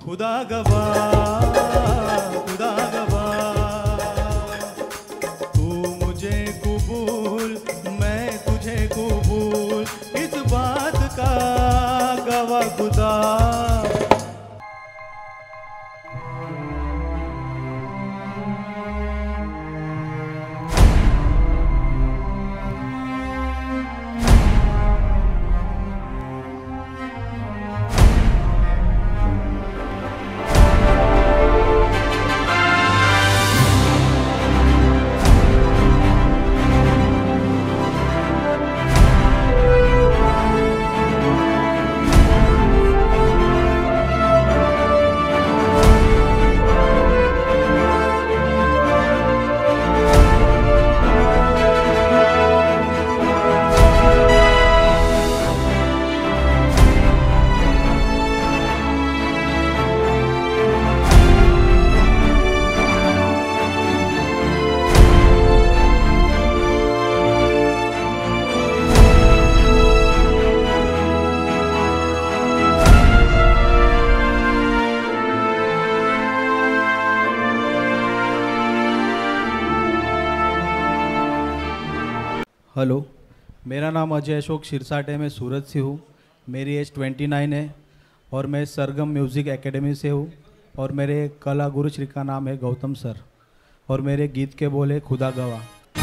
खुदा गवाह, खुदा गवाह, तू मुझे कबूल, मैं तुझे कबूल, इस बात का गवाह खुदा। हेलो, मेरा नाम अजय अशोक सिरसाट है। मैं सूरत से हूँ। मेरी एज 29 है और मैं सरगम म्यूज़िक एकेडमी से हूँ और मेरे कला गुरु श्री का नाम है गौतम सर और मेरे गीत के बोल है खुदा गवाह।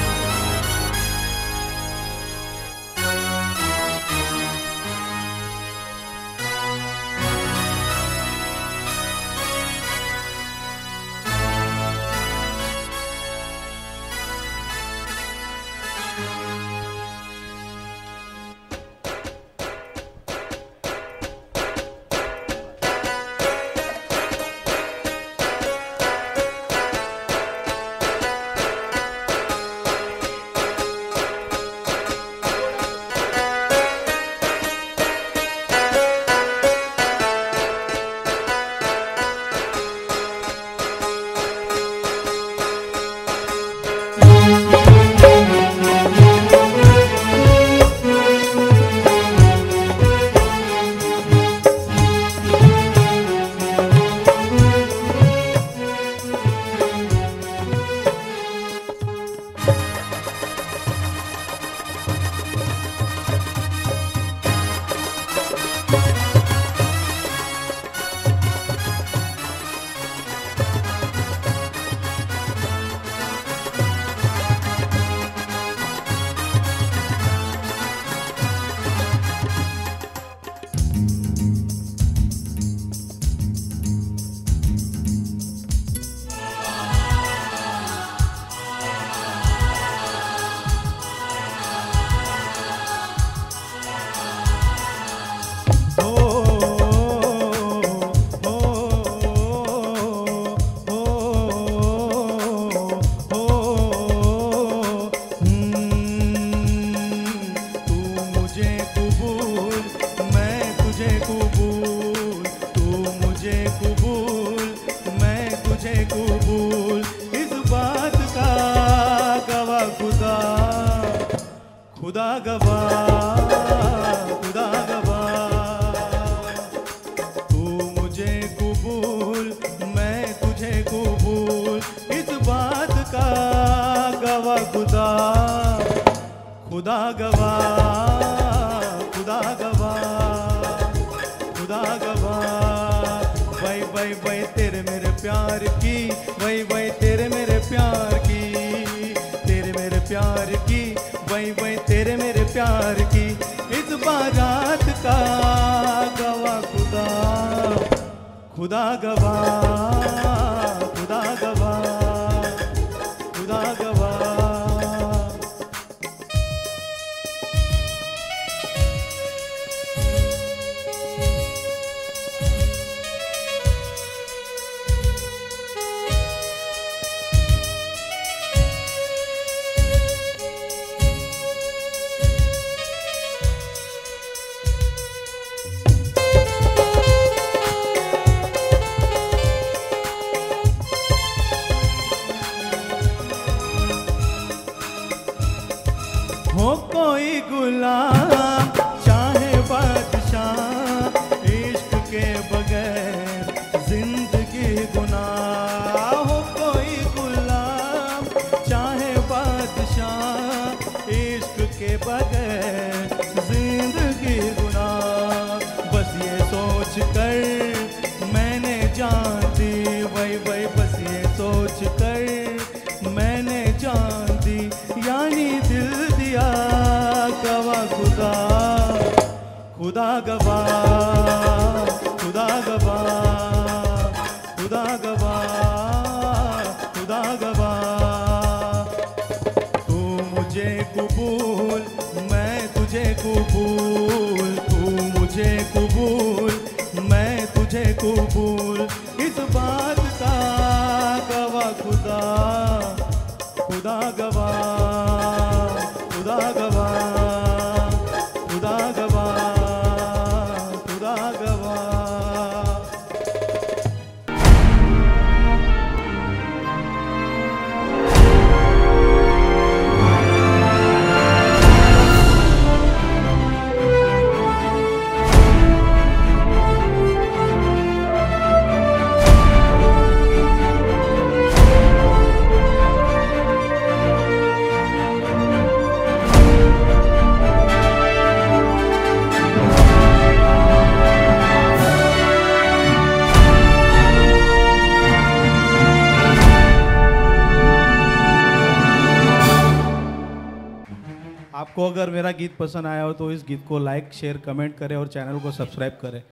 खुदा गवाह, खुदा गवाह, तू मुझे कबूल, मैं तुझे कबूल, इस बात का गवाह खुदा। खुदा गवाह, खुदा गवाह, खुदा गवाह, वही वही वही तेरे मेरे प्यार की, वही वही तेरे मेरे प्यार की, तेरे मेरे प्यार की, वही वही तेरे मेरे प्यार की, इस बारात का गवाह खुदा। खुदा गवाह, खुदा गवाह, खुदा गवाह। गवाह, खुदा गवाह, खुदा गवाह, खुदा गवाह। तू मुझे कबूल, मैं तुझे कबूल, तू मुझे कबूल, मैं तुझे कबूल, इस बात का गवाह खुदा, खुदा गवाह, खुदा गवाह, खुदा गवाह, खुदा गवाह। आपको अगर मेरा गीत पसंद आया हो तो इस गीत को लाइक, शेयर, कमेंट करें और चैनल को सब्सक्राइब करें।